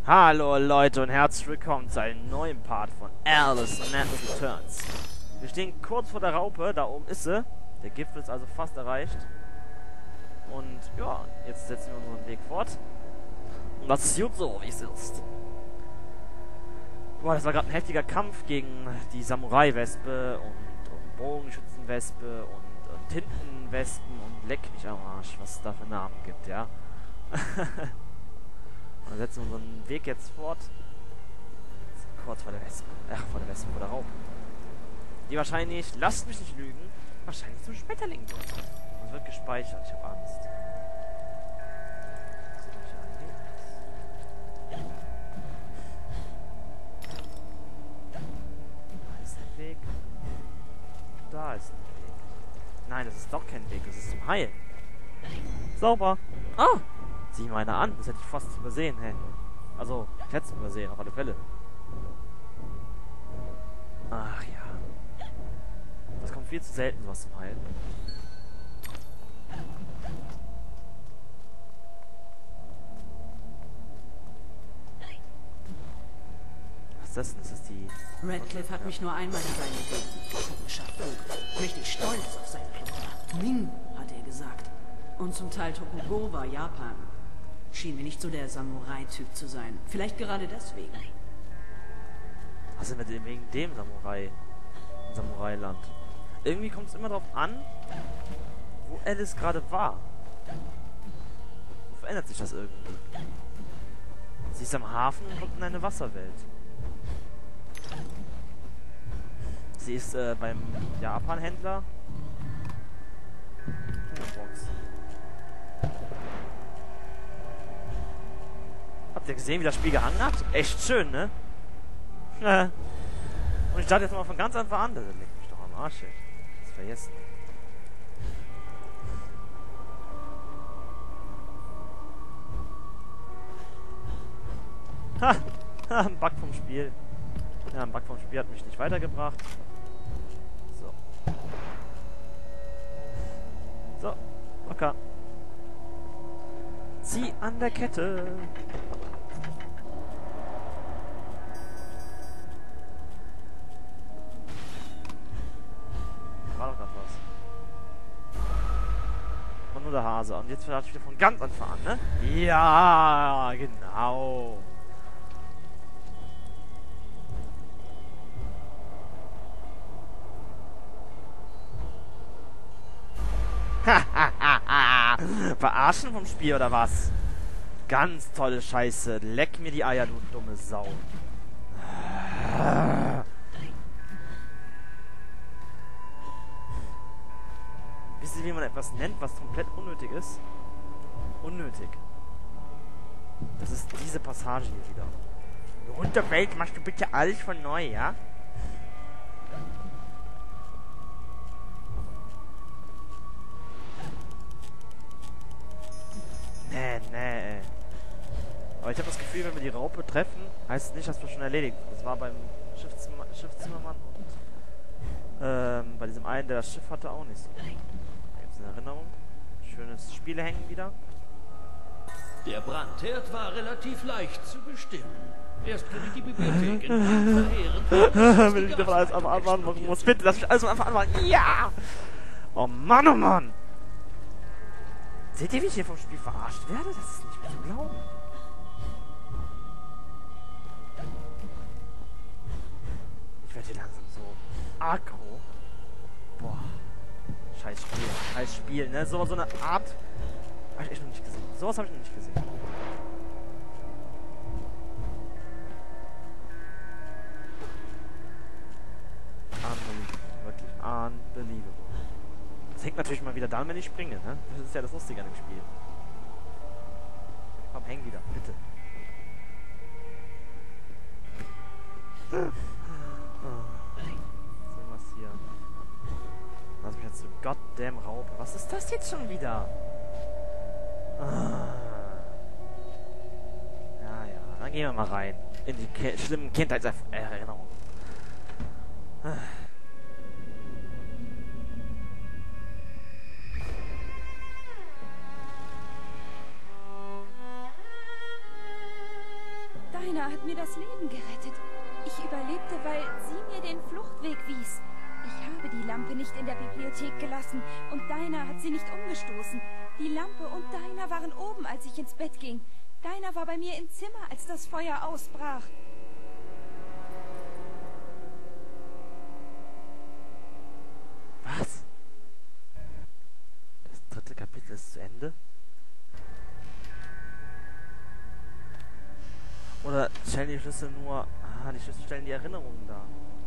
Hallo Leute und herzlich willkommen zu einem neuen Part von Alice Madness Returns. Wir stehen kurz vor der Raupe, da oben ist sie. Der Gipfel ist also fast erreicht. Und ja, jetzt setzen wir unseren Weg fort. Und das ist gut so, wie es ist. Boah, das war gerade ein heftiger Kampf gegen die Samurai-Wespe und Bogenschützen-Wespe und Tintenwespen und leck mich am Arsch, was es da für Namen gibt, ja. Und setzen unseren Weg jetzt fort. Kurz vor der Wespe. Vor der Wespe, vor der Raupe. Die wahrscheinlich, lasst mich nicht lügen, wahrscheinlich zum Schmetterling wird. Und es wird gespeichert, ich habe Angst. Da ist ein Weg. Da ist ein Weg. Nein, das ist doch kein Weg, das ist zum Heilen. Sauber. Ah! Sieh mal einer an, das hätte ich fast übersehen, hä? Also, ich hätte es übersehen, auf alle Fälle. Ach ja. Das kommt viel zu selten, sowas zum Heilen. Was ist das denn? Das ist die... Radcliffe hat mich nur einmal in seine Gegend. Komischer Vogel. Richtig stolz auf seine Flora. Ming, hat er gesagt. Und zum Teil Tokugawa, Japan. Schien mir nicht so der Samurai-Typ zu sein. Vielleicht gerade deswegen. Was sind wir wegen dem Samurai-Land? Irgendwie kommt es immer darauf an, wo Alice gerade war. So verändert sich das irgendwie. Sie ist am Hafen und kommt in eine Wasserwelt. Sie ist beim Japan-Händler. Habt ihr gesehen, wie das Spiel gehangen hat? Echt schön, ne? Und ich dachte jetzt mal von ganz Anfang an, das legt mich doch am Arsch, ey. Das vergessen. Ha! Ein Bug vom Spiel. Ja, ein Bug vom Spiel hat mich nicht weitergebracht. So. So, locker. Zieh an der Kette. War doch grad was. War nur der Hase. Und jetzt vielleicht wieder von ganz Anfang an, ne? Ja, genau. Verarschen vom Spiel oder was? Ganz tolle Scheiße. Leck mir die Eier, du dumme Sau. Wisst ihr, wie man etwas nennt, was komplett unnötig ist? Unnötig. Das ist diese Passage hier wieder. Runterfällt, machst du bitte alles von neu, ja? Nee. Aber ich habe das Gefühl, wenn wir die Raupe treffen, heißt es nicht, dass wir schon erledigt. Das war beim Schiffszimmermann und bei diesem einen, der das Schiff hatte, auch nicht so. Da gibt es eine Erinnerung. Schönes Spielehängen wieder. Der Brandherd war relativ leicht zu bestimmen. Erst wenn ich die Bibliothek in verheerend Will ich davon alles am Anfang machen muss. Bitte, lass mich alles am Anfang anfangen. Ja! Oh Mann, oh Mann! Seht ihr, wie ich hier vom Spiel verarscht werde? Das ist nicht mehr zu glauben. Ich werde hier langsam so aggro. Boah. Scheiß Spiel, ne? So eine Art... Habe ich echt noch nicht gesehen. Sowas habe ich noch nicht gesehen. Unbelievable. Wirklich unbelievable. Das hängt natürlich mal wieder dann, wenn ich springe, ne? Das ist ja das Lustige an dem Spiel. Komm, häng wieder, bitte. Was hier? Lass mich jetzt zu goddamn Raupe. Was ist das jetzt schon wieder? Ja, dann gehen wir mal rein. In die schlimmen Kindheitserinnerungen. Dinah hat mir das Leben gerettet. Ich überlebte, weil sie mir den Fluchtweg wies. Ich habe die Lampe nicht in der Bibliothek gelassen und Dinah hat sie nicht umgestoßen. Die Lampe und Dinah waren oben, als ich ins Bett ging. Dinah war bei mir im Zimmer, als das Feuer ausbrach. Was? Das 3. Kapitel ist zu Ende? Oder stellen die Schlüssel nur... Ah, die Schlüssel stellen die Erinnerungen dar.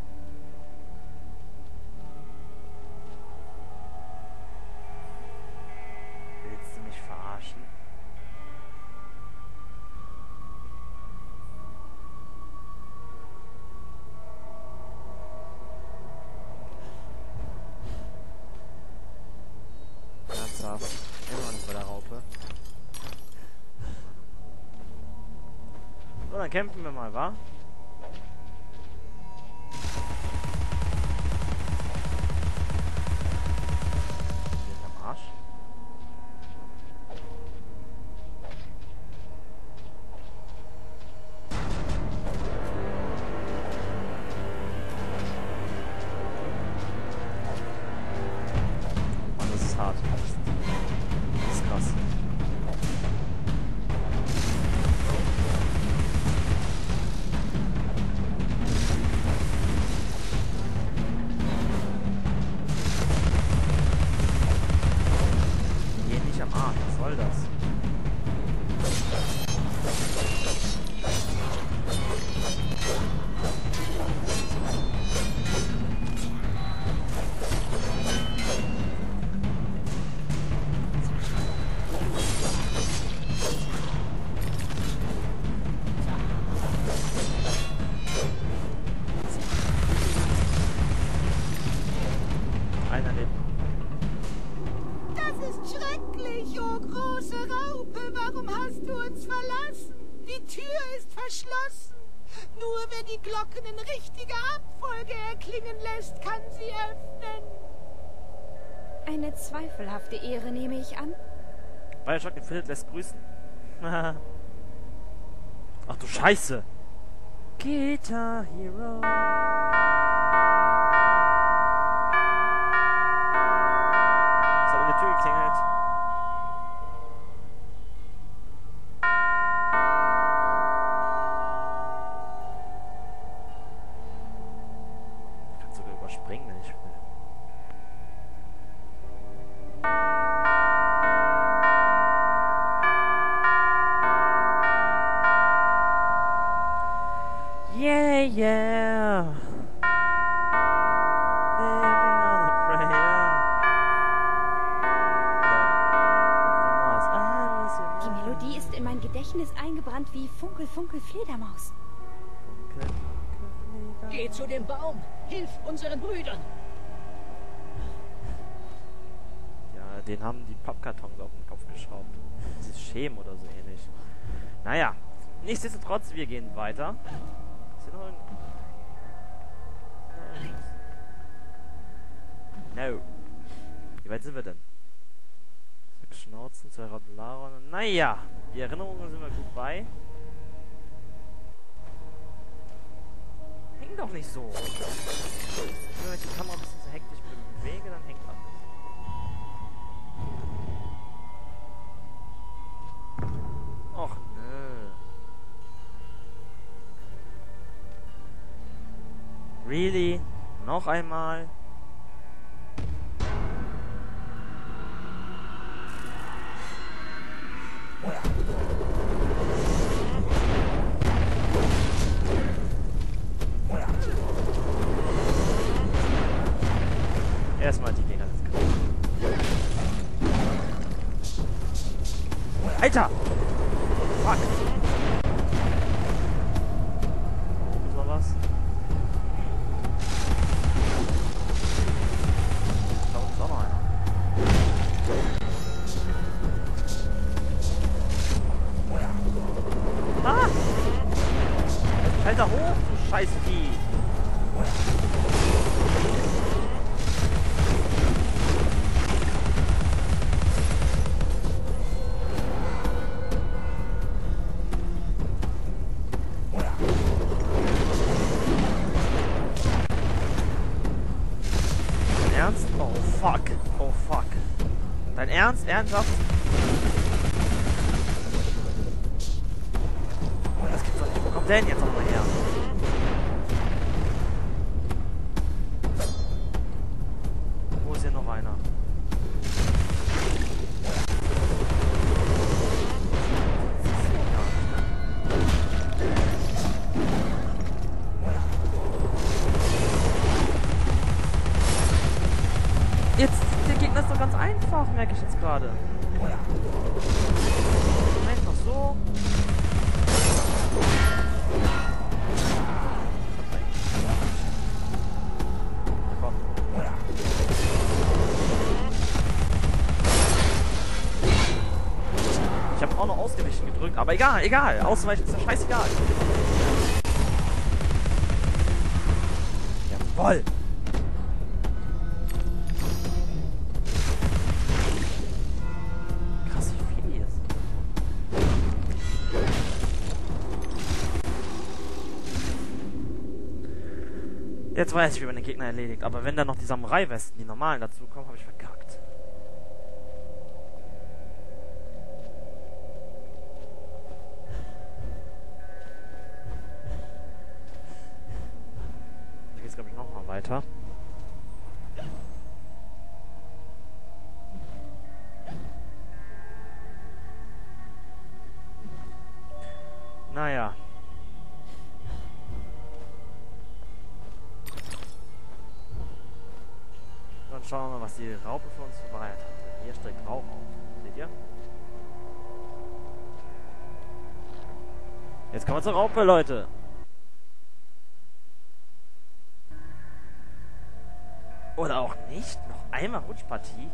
Willst du mich verarschen? Ernsthaft? Immer noch nicht bei der Raupe. So, dann kämpfen wir mal, wa? Bin ich am Arsch? Mann, das ist hart. Das ist krass. Geh nicht am Arsch, was soll das? Einer lebt. Das ist schrecklich, oh große Raupe. Warum hast du uns verlassen? Die Tür ist verschlossen. Nur wer die Glocken in richtiger Abfolge erklingen lässt, kann sie öffnen. Eine zweifelhafte Ehre, nehme ich an. Bioshock Infinite lässt grüßen. Ach du Scheiße. Guitar Hero. Es hat an der Tür geklingelt. Ich kann sogar überspringen, wenn ich will. Yeah, yeah. Living on a prayer. Die Melodie ist in mein Gedächtnis eingebrannt wie Funkel, Funkel, Fledermaus. Geh zu dem Baum. Hilf unseren Brüdern. Ja, den haben die Pappkartons auf den Kopf geschraubt. Das ist Schämen oder so ähnlich. Naja, nichtsdestotrotz, wir gehen weiter. Ist hier noch ein... No. Wie weit sind wir denn? 6 Schnauzen, 2 Radularon. Naja, die Erinnerungen sind wir gut bei. Häng doch nicht so. Wenn ich die Kamera ein bisschen zu hektisch bewege, dann hängt alles. Och nö. Really? Noch einmal? Erstmal die Dinger ins Gesicht. Alter! Fuck! Ist noch was? Da unten ist auch noch einer. Ah! Fällt da hoch, du Scheißvieh! Ernst? Ernsthaft? Oh, das gibt's doch nicht. Wo kommt der denn jetzt nochmal her? Wo ist hier noch einer? Jetzt, der Gegner ist doch ganz einfach, merke ich jetzt gerade. Einfach so. Komm. Ich habe auch noch Ausgewichen gedrückt, aber egal, egal. Ausweichen ist ja scheißegal. Jawoll. Jetzt weiß ich, wie man den Gegner erledigt. Aber wenn dann noch die Samurai-Westen, die normalen, dazu kommen, habe ich verkackt. Hier geht's, glaube ich, nochmal weiter. Naja. Dann schauen wir mal, was die Raupe für uns vorbereitet hat. Hier steckt Rauch auf. Seht ihr? Jetzt kommen wir zur Raupe, Leute. Oder auch nicht. Noch einmal Rutschpartie.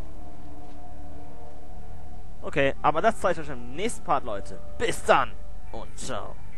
Okay, aber das zeige ich euch im nächsten Part, Leute. Bis dann und ciao.